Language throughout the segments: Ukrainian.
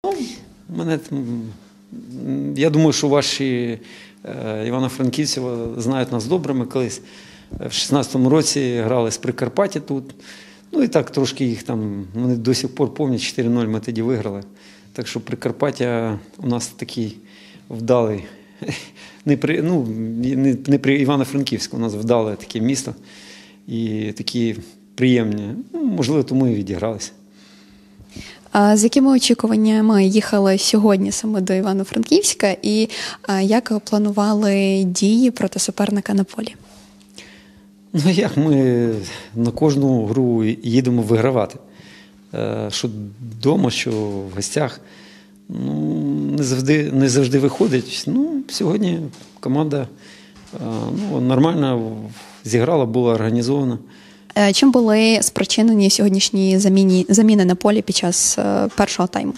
Мене, я думаю, що ваші івано-франківці знають нас добре. Ми колись в 16-му році грали з Прикарпаття тут. Ну і так трошки їх там, вони до сих пор пам'ятають, 4-0 ми тоді виграли. Так що Прикарпаття у нас такий вдалий, не при Івано-Франківську, у нас вдале таке місто і такі приємні. Ну, можливо, тому і відігралися. А з якими очікуваннями їхали сьогодні саме до Івано-Франківська і як планували дії проти суперника на полі? Ну як, ми на кожну гру їдемо вигравати. Що вдома, що в гостях, не завжди виходить. Ну, сьогодні команда нормально зіграла, була організована. Чим були спричинені сьогоднішні заміни на полі під час першого тайму?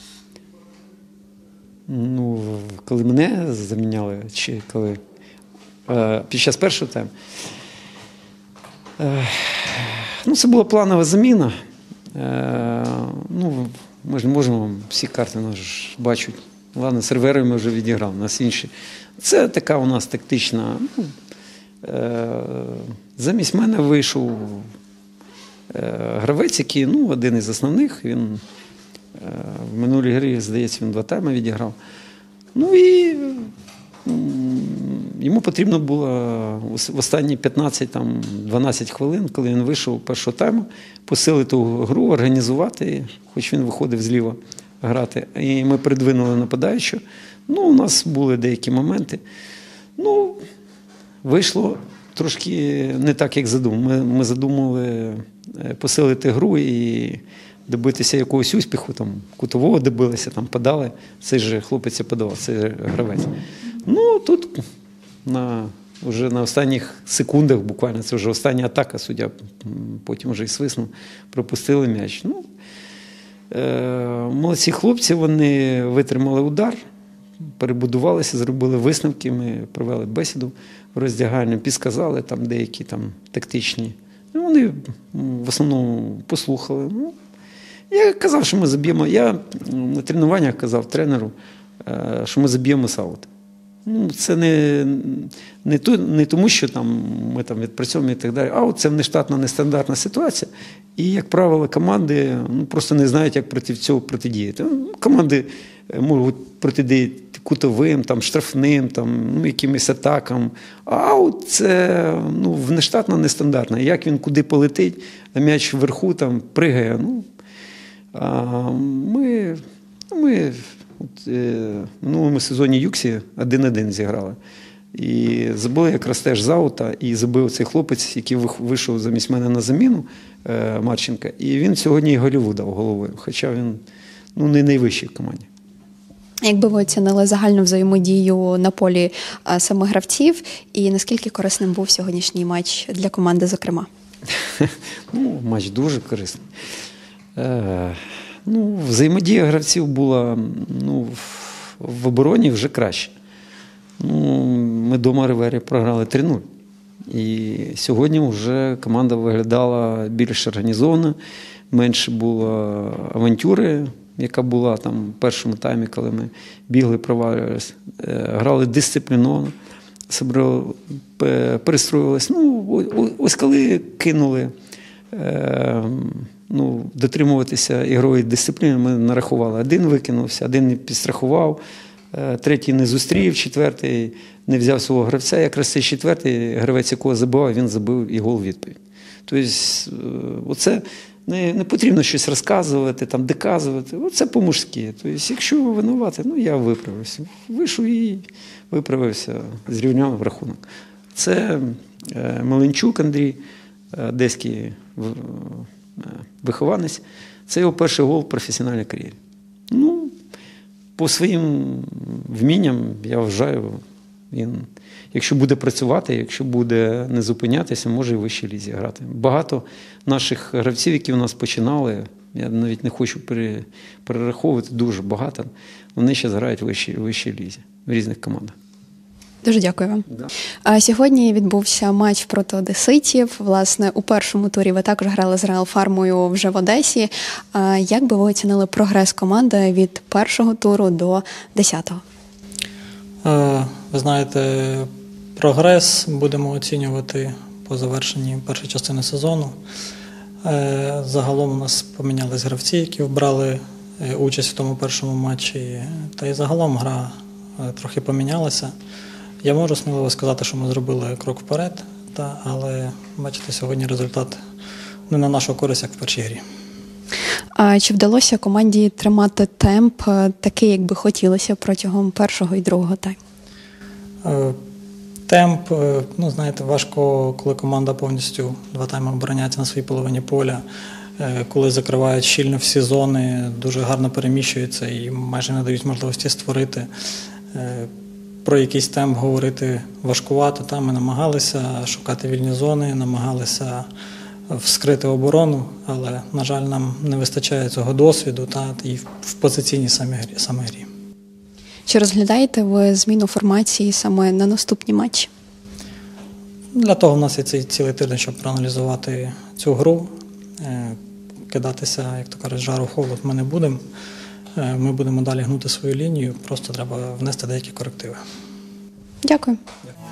Ну, коли мене заміняли, чи коли під час першого тайму. Ну, це була планова заміна. Ну, ми ж не можемо, всі карти нас ж бачать. Ладно, сервери ми вже відіграли, у нас інші. Це така у нас тактична. Замість мене вийшов гравець, який, один із основних. Він в минулій грі, здається, він 2 тайми відіграв. Ну і йому потрібно було в останні 15-12 хвилин, коли він вийшов першого тайму, посилити гру, організувати, хоч він виходив зліва грати. І ми передвинули нападаючу. Ну, у нас були деякі моменти. Ну, вийшло трошки не так, як задумали. Ми задумали посилити гру і добитися якогось успіху, там, кутового добилися, там, подали. Цей же хлопець подавав, цей же гравець. Ну, тут вже на останніх секундах, буквально, це вже остання атака, суддя потім вже і свиснув, пропустили м'яч. Ну, молодці хлопці, вони витримали удар, перебудувалися, зробили висновки, ми провели бесіду в роздягальні, підсказали там деякі там тактичні. Ну, вони в основному послухали. Ну, я казав, що ми заб'ємо, я на тренуваннях казав тренеру, що ми заб'ємо з ауту. Ну, це не тому, що там, ми там відпрацьовуємо і так далі, а це нештатна, нестандартна ситуація. І, як правило, команди просто не знають, як проти цього протидіяти. Команди можуть протидіяти кутовим, там, штрафним, там, якимось атакам. А аут – це нештатна, нестандартна. Як він куди полетить, а м'яч вверху там, пригає. Ми в минулому сезоні Юксі 1-1 зіграли. І забили якраз теж з аута, і забив цей хлопець, який вийшов замість мене на заміну, Марченка. І він сьогодні і голіву дав головою, хоча він не найвищий в команді. Якби ви оцінили загальну взаємодію на полі самих гравців, і наскільки корисним був сьогоднішній матч для команди, зокрема? Матч дуже корисний. Взаємодія гравців була в обороні вже краще. Ми дома Ривері програли 3-0. І сьогодні вже команда виглядала більш організовано, менше було авантюри, яка була там в першому таймі, коли ми бігли, провалювалися. Грали дисципліновано, перестроювалися. Ось коли кинули дотримуватися ігрової дисципліни, ми нарахували. 1 викинувся, 1 не підстрахував, 3 не зустрів, 4 не взяв свого гравця. Якраз цей 4 гравець, якого забивав, він забив і гол відповідь. Тобто, оце не потрібно щось розказувати, там, доказувати. Оце по-мужськи. Тобто, якщо винувати, я виправився. Вийшов і виправився, зрівняв рахунок. Це Меленчук Андрій, одеський вихованець. Це його перший гол в професіональній кар'єрі. По своїм вмінням, я вважаю, він, якщо буде працювати, якщо буде не зупинятися, може і в вищій лізі грати. Багато наших гравців, які у нас починали, я навіть не хочу перераховувати, дуже багато, вони зараз грають в вищій лізі, в різних командах. Дуже дякую вам. Да. Сьогодні відбувся матч проти одеситів. Власне, у першому турі ви також грали з Реал Фармою вже в Одесі. Як би ви оцінили прогрес команди від першого туру до 10-го? Ви знаєте, прогрес будемо оцінювати по завершенні першої частини сезону. Загалом у нас помінялись гравці, які брали участь в тому першому матчі. Та й загалом гра трохи помінялася. Я можу сміливо сказати, що ми зробили крок вперед, але бачите, сьогодні результат не на нашу користь, як в першій грі. Чи вдалося команді тримати темп такий, як би хотілося протягом першого і другого тайму? Темп, знаєте, важко, коли команда повністю 2 тайми обороняється на своїй половині поля, коли закривають щільно всі зони, дуже гарно переміщуються і майже не дають можливості створити. Про якийсь темп говорити важкувато. Ми намагалися шукати вільні зони, намагалися вскрити оборону, але, на жаль, нам не вистачає цього досвіду і в позиційній саме грі. Чи розглядаєте ви зміну формації саме на наступні матчі? Для того в нас є цей цілий тиждень, щоб проаналізувати цю гру. Кидатися, як то кажуть, жару в холод ми не будемо. Ми будемо далі гнути свою лінію, просто треба внести деякі корективи. Дякую. Дякую.